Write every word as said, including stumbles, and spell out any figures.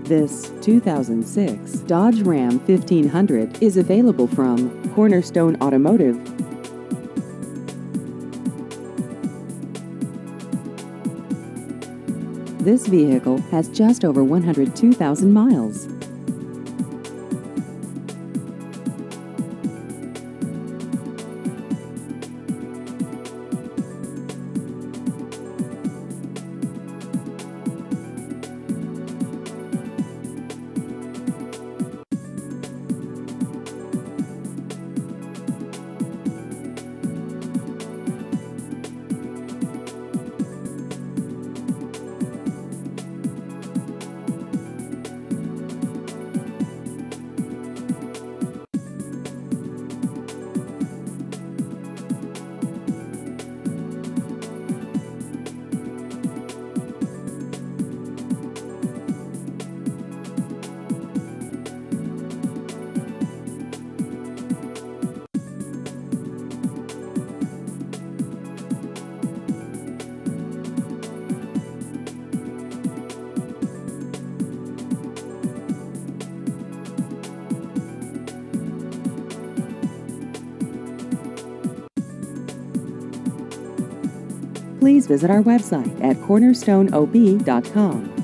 This two thousand six Dodge Ram fifteen hundred is available from Cornerstone Automotive. This vehicle has just over one hundred two thousand miles. Please visit our website at cornerstone o b dot com.